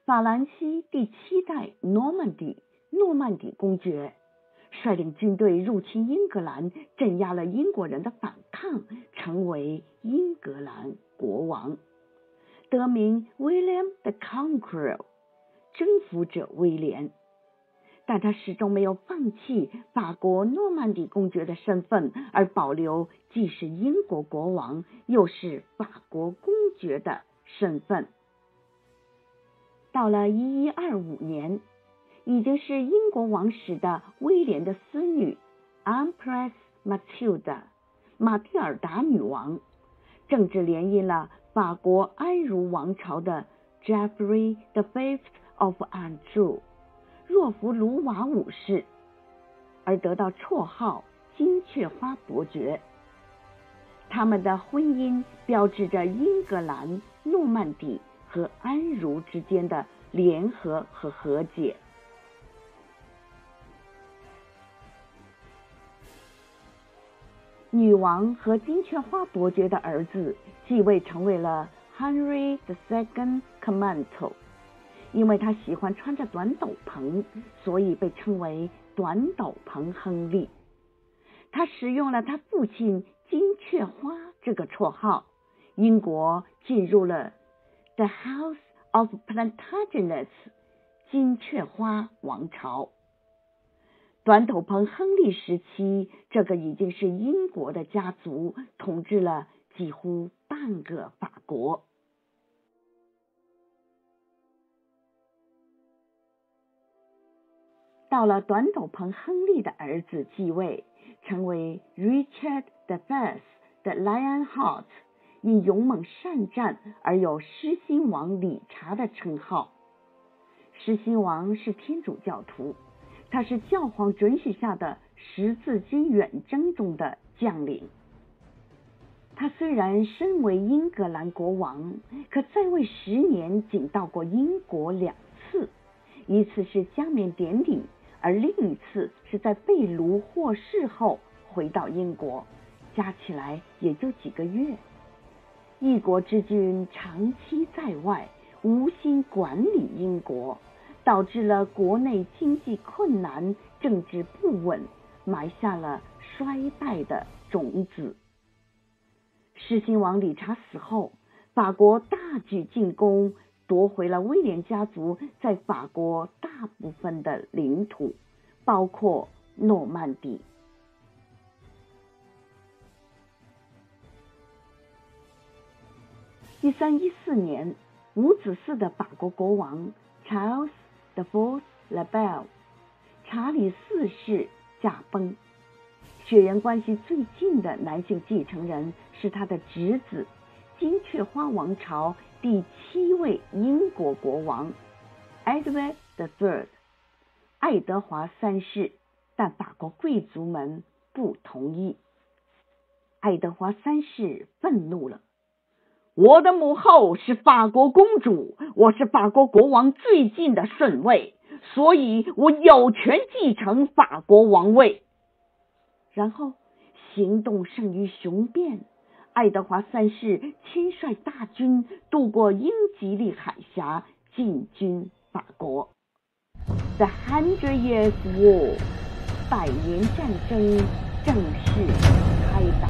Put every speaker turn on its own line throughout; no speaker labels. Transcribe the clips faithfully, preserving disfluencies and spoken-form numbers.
法兰西第七代诺曼底诺曼底公爵，率领军队入侵英格兰，镇压了英国人的反抗，成为英格兰国王，得名 William the Conqueror， 征服者威廉。但他始终没有放弃法国诺曼底公爵的身份，而保留既是英国国王又是法国公爵的身份。到了一一二五年，已经是英国王室的威廉的孙女 Empress Matilda 马蒂尔达女王，政治联姻了法国安茹王朝的 Geoffrey the Fifth of Anjou 若弗卢瓦五世，而得到绰号金雀花伯爵。他们的婚姻标志着英格兰、诺曼底和安茹之间的联合和和解。女王和金雀花伯爵的儿子继位成为了 Henry the Second Comanto， 因为他喜欢穿着短斗篷，所以被称为短斗篷亨利。他使用了他父亲金雀花这个绰号，英国进入了 The House of Plantagenets 金雀花王朝。短斗篷亨利时期，这个已经是英国的家族，统治了几乎半个法国。到了短斗篷亨利的儿子继位，成为 Richard the First 的 Lionheart， 因勇猛善战而有狮心王理查的称号。狮心王是天主教徒，他是教皇准许下的十字军远征中的将领。他虽然身为英格兰国王，可在位十年仅到过英国两次，一次是加冕典礼，而另一次是在被掳获释后回到英国，加起来也就几个月。一国之君长期在外，无心管理英国，导致了国内经济困难，政治不稳，埋下了衰败的种子。狮心王理查死后，法国大举进攻，夺回了威廉家族在法国大部分的领土，包括诺曼底。一三一四年，无子嗣的法国国王 Charles the Fourth Le Bel 查理四世驾崩，血缘关系最近的男性继承人是他的侄子，金雀花王朝第七位英国国王 Edward the Third 爱德华三世，但法国贵族们不同意。爱德华三世愤怒了，我的母后是法国公主，我是法国国王最近的顺位，所以我有权继承法国王位。然后行动胜于雄辩，爱德华三世亲率大军渡过英吉利海峡，进军法国。The Hundred Years' War 百年战争正式开打。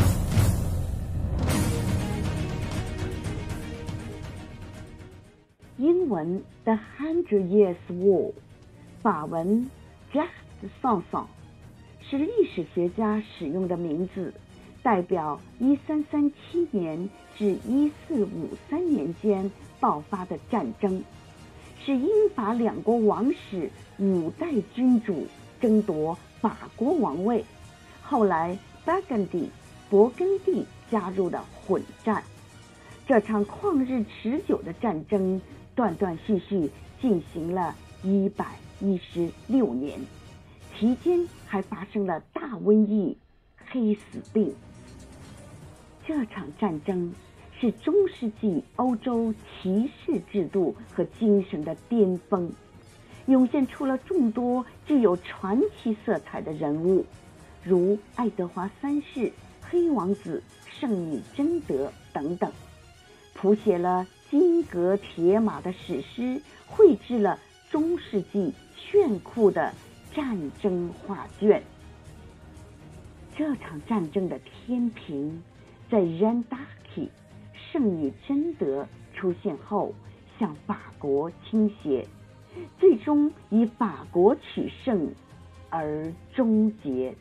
英文 The Hundred Years' War， 法文 Guerre de Cent Ans， 是历史学家使用的名字，代表一三三七年至一四五三年间爆发的战争，是英法两国王室五代君主争夺法国王位，后来巴根第、勃艮第加入了混战。这场旷日持久的战争断断续续进行了一百一十六年，期间还发生了大瘟疫、黑死病。这场战争是中世纪欧洲骑士制度和精神的巅峰，涌现出了众多具有传奇色彩的人物，如爱德华三世、黑王子、圣女贞德等等，谱写了金戈铁马的史诗，绘制了中世纪炫酷的战争画卷。这场战争的天平在 Randaki 圣女贞德出现后向法国倾斜，最终以法国取胜而终结。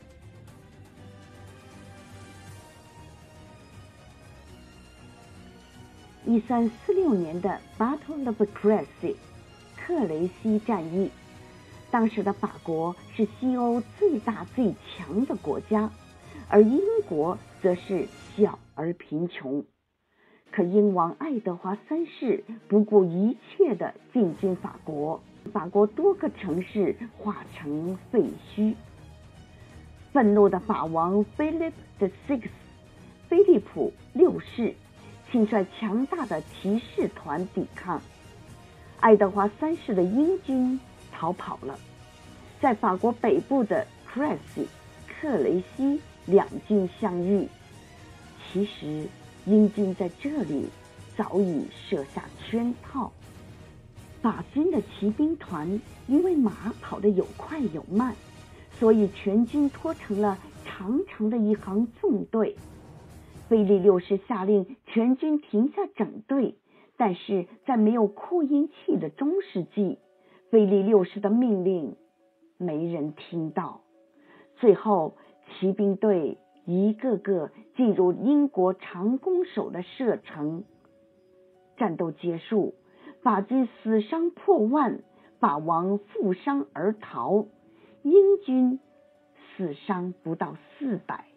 一三四六年的 Battle of Crécy 克雷西战役，当时的法国是西欧最大最强的国家，而英国则是小而贫穷。可英王爱德华三世不顾一切地进军法国，法国多个城市化成废墟。愤怒的法王 Philip the Sixth 菲利普六世亲率强大的骑士团抵抗，爱德华三世的英军逃跑了，在法国北部的 Crécy 克雷西两军相遇。其实英军在这里早已设下圈套，法军的骑兵团因为马跑得有快有慢，所以全军拖成了长长的一行纵队。腓力六世下令全军停下整队，但是在没有扩音器的中世纪，腓力六世的命令没人听到。最后骑兵队一个个进入英国长弓手的射程。战斗结束，法军死伤破万，法王负伤而逃，英军死伤不到四百。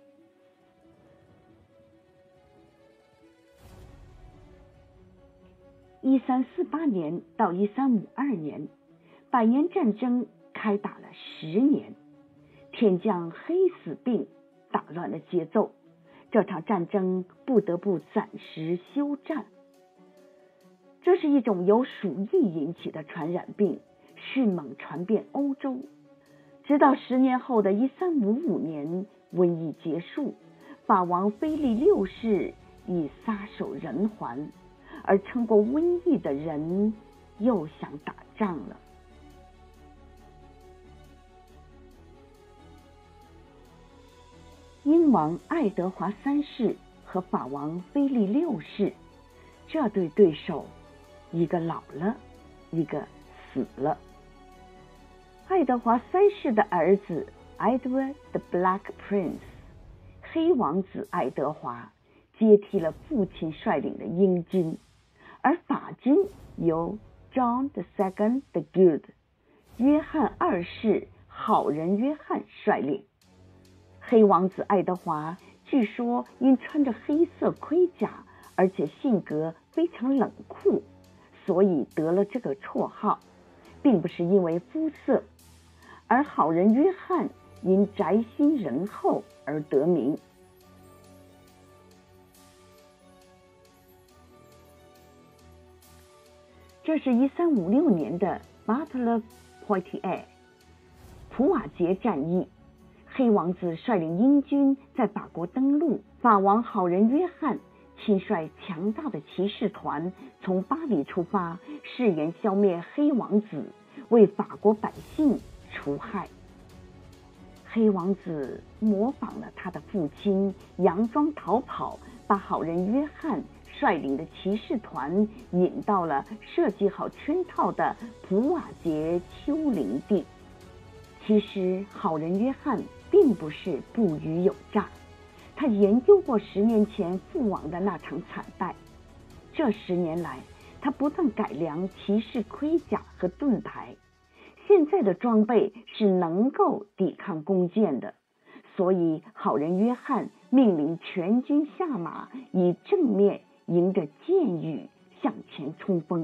一三四八年到一三五二年，百年战争开打了十年，天降黑死病打乱了节奏，这场战争不得不暂时休战。这是一种由鼠疫引起的传染病，迅猛传遍欧洲，直到十年后的一三五五年瘟疫结束，法王腓力六世已撒手人寰，而撑过瘟疫的人又想打仗了。英王爱德华三世和法王腓力六世这对对手，一个老了，一个死了。爱德华三世的儿子 Edward the Black Prince 黑王子爱德华接替了父亲率领的英军，而法军由 John the Second the Good 约翰二世好人约翰率领。黑王子爱德华据说因穿着黑色盔甲，而且性格非常冷酷，所以得了这个绰号，并不是因为肤色。而好人约翰因宅心仁厚而得名。这是一三五六年的 Battle of Poitiers 普瓦捷战役，黑王子率领英军在法国登陆，法王好人约翰亲率强大的骑士团从巴黎出发，誓言消灭黑王子，为法国百姓除害。黑王子模仿了他的父亲，佯装逃跑，把好人约翰率领的骑士团引到了设计好圈套的普瓦捷丘陵地。其实好人约翰并不是不虞有诈，他研究过十年前父王的那场惨败。这十年来，他不断改良骑士盔甲和盾牌，现在的装备是能够抵抗弓箭的，所以好人约翰命令全军下马，以正面迎着箭雨向前冲锋。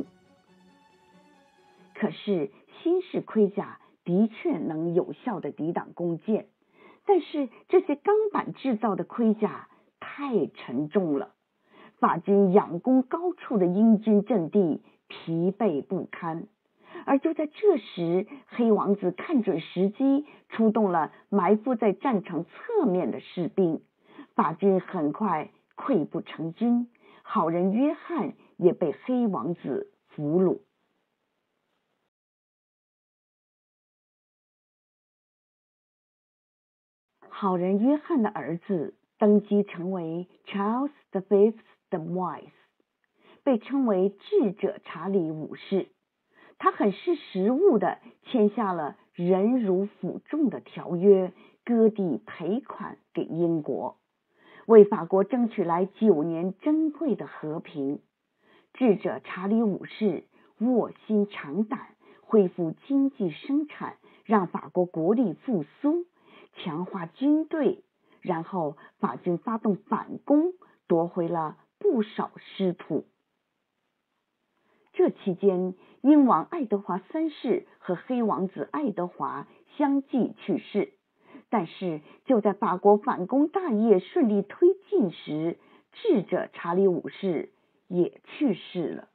可是新式盔甲的确能有效地抵挡弓箭，但是这些钢板制造的盔甲太沉重了，法军仰攻高处的英军阵地疲惫不堪。而就在这时，黑王子看准时机，出动了埋伏在战场侧面的士兵，法军很快溃不成军。好人约翰也被黑王子俘虏。好人约翰的儿子登基成为 Charles the Fifth the Wise， 被称为智者查理五世。他很识时务地签下了忍辱负重的条约，割地赔款给英国，为法国争取来九年珍贵的和平。智者查理五世卧薪尝胆，恢复经济生产，让法国国力复苏，强化军队，然后法军发动反攻，夺回了不少失土。这期间，英王爱德华三世和黑王子爱德华相继去世。但是就在法国反攻大业顺利推进时，智者查理五世也去世了。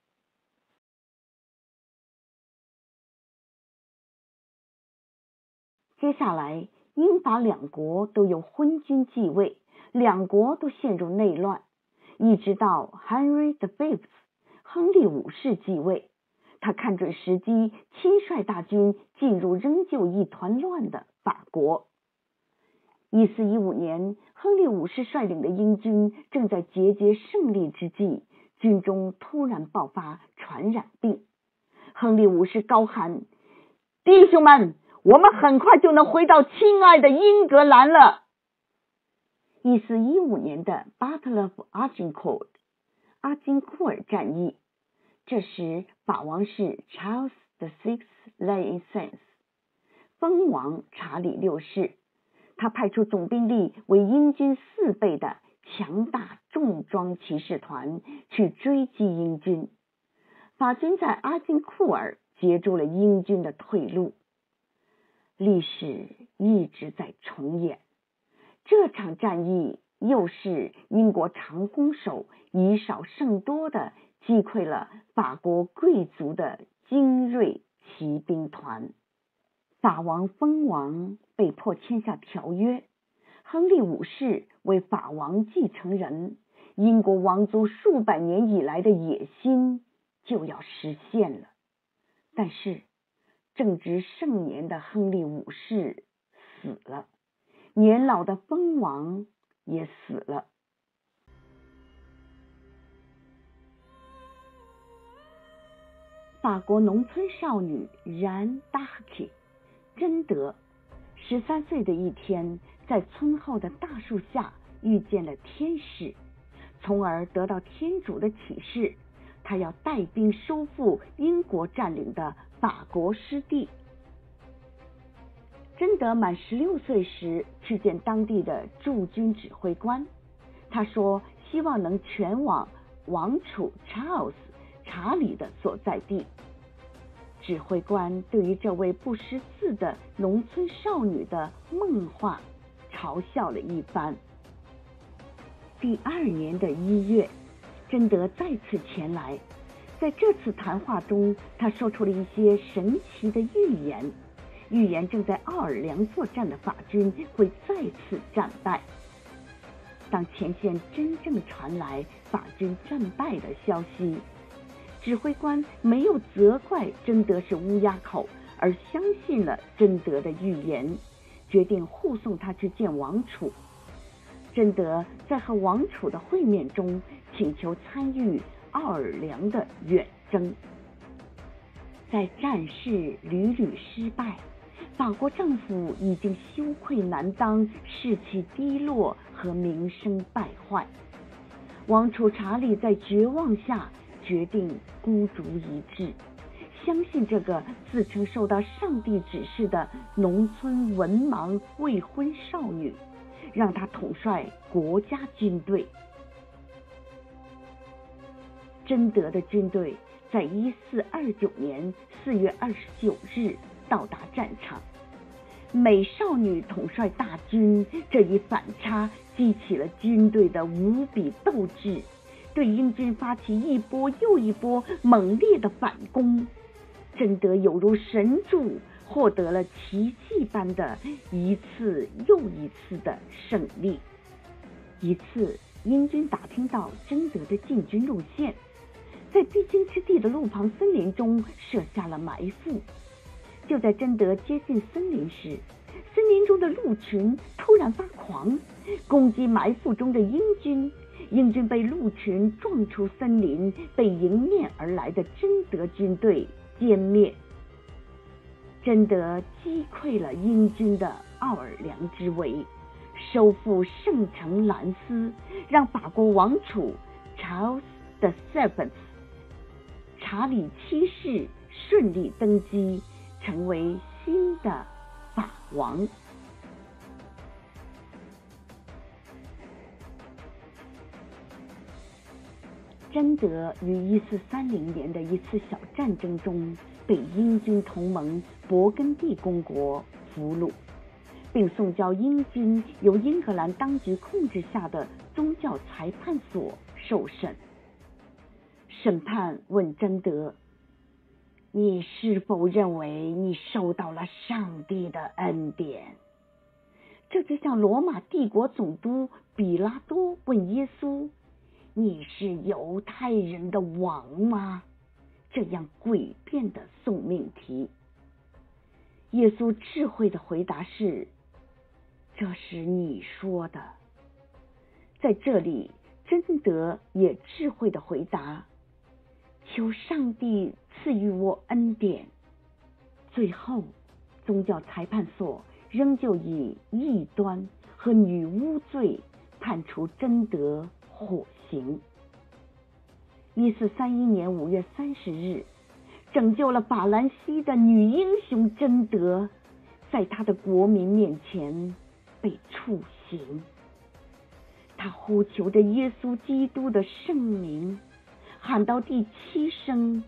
接下来，英法两国都有昏君继位，两国都陷入内乱，一直到 Henry the Fifth 亨利五世继位，他看准时机，亲率大军进入仍旧一团乱的法国。一四一五年，亨利五世率领的英军正在节节胜利之际，军中突然爆发传染病。亨利五世高喊：“弟兄们，我们很快就能回到亲爱的英格兰了。”一四一五年的 Battle of Agincourt 阿金库尔战役，这时法王是 Charles the Sixth Lieutenant 封王查理六世，他派出总兵力为英军四倍的强大重装骑士团去追击英军。法军在阿金库尔截住了英军的退路。历史一直在重演，这场战役又是英国长弓手以少胜多的击溃了法国贵族的精锐骑兵团。法王封王被迫签下条约，亨利五世为法王继承人，英国王族数百年以来的野心就要实现了。但是正值盛年的亨利五世死了，年老的封王也死了。法国农村少女然达克贞德，十三岁的一天，在村后的大树下遇见了天使，从而得到天主的启示，他要带兵收复英国占领的法国失地。贞德满十六岁时去见当地的驻军指挥官，他说希望能前往王储 Charles 查理的所在地。指挥官对于这位不识字的农村少女的梦话嘲笑了一番。第二年的一月，贞德再次前来，在这次谈话中，他说出了一些神奇的预言，预言正在奥尔良作战的法军会再次战败。当前线真正传来法军战败的消息，指挥官没有责怪贞德是乌鸦口，而相信了贞德的预言，决定护送他去见王储。贞德在和王储的会面中请求参与奥尔良的远征。在战事屡屡失败，法国政府已经羞愧难当，士气低落和名声败坏。王储查理在绝望下决定孤注一掷，相信这个自称受到上帝指示的农村文盲未婚少女，让她统帅国家军队。贞德的军队在一四二九年四月二十九日到达战场，美少女统帅大军，这一反差激起了军队的无比斗志，对英军发起一波又一波猛烈的反攻。贞德有如神助，获得了奇迹般的一次又一次的胜利。一次，英军打听到贞德的进军路线， 在必经之地的路旁森林中设下了埋伏。就在贞德接近森林时，森林中的鹿群突然发狂，攻击埋伏中的英军。英军被鹿群撞出森林，被迎面而来的贞德军队歼灭。贞德击溃了英军的奥尔良之围，收复圣城兰斯，让法国王储 Charles the Seventh 查理七世顺利登基，成为新的法王。贞德于一四三零年的一次小战争中被英军同盟勃艮第公国俘虏，并送交英军由英格兰当局控制下的宗教裁判所受审。审判问贞德：你是否认为你受到了上帝的恩典？这就像罗马帝国总督比拉多问耶稣：你是犹太人的王吗？这样诡辩的送命题。耶稣智慧的回答是：这是你说的。在这里，贞德也智慧的回答：求上帝赐予我恩典。最后，宗教裁判所仍旧以异端和女巫罪判处贞德火刑。一四三一年五月三十日，拯救了法兰西的女英雄贞德，在她的国民面前被处刑。她呼求着耶稣基督的圣名，喊到第七声，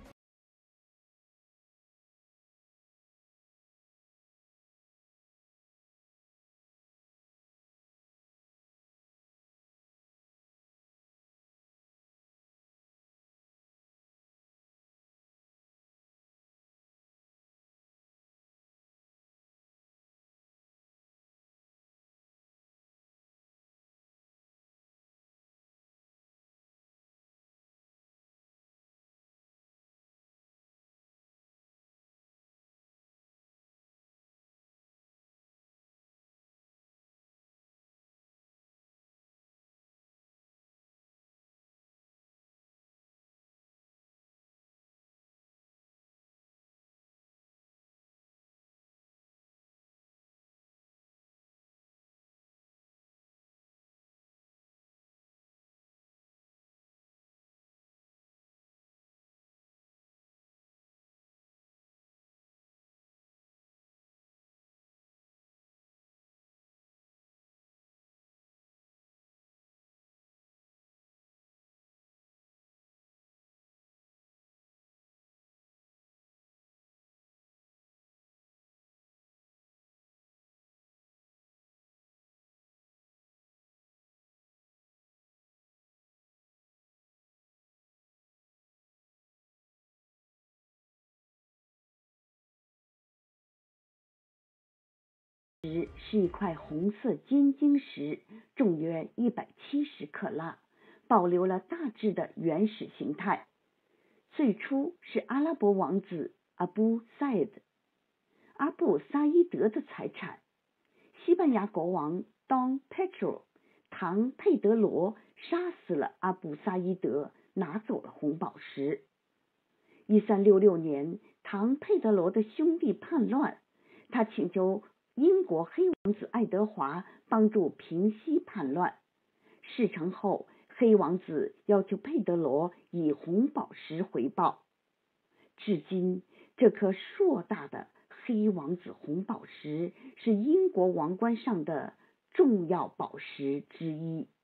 石是一块红色尖晶石，重约一百七十克拉，保留了大致的原始形态。最初是阿拉伯王子阿布赛德阿布萨伊德的财产。西班牙国王 Don Pedro 唐佩德罗杀死了阿布萨伊德，拿走了红宝石。一三六六年，唐佩德罗的兄弟叛乱，他请求英国黑王子爱德华帮助平息叛乱。事成后，黑王子要求佩德罗以红宝石回报。至今，这颗硕大的黑王子红宝石是英国王冠上的重要宝石之一。